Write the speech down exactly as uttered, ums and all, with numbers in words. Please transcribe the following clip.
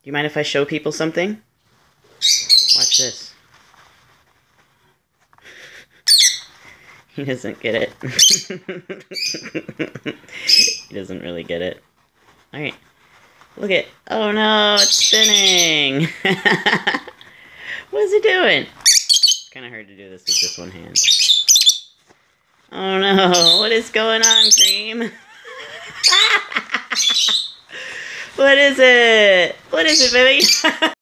Do you mind if I show people something? Watch this. He doesn't get it. He doesn't really get it. Alright. Look at... Oh no, it's spinning! What is it doing? It's kind of hard to do this with just one hand. Oh no, what is going on, Cream? What is it? What is it, baby?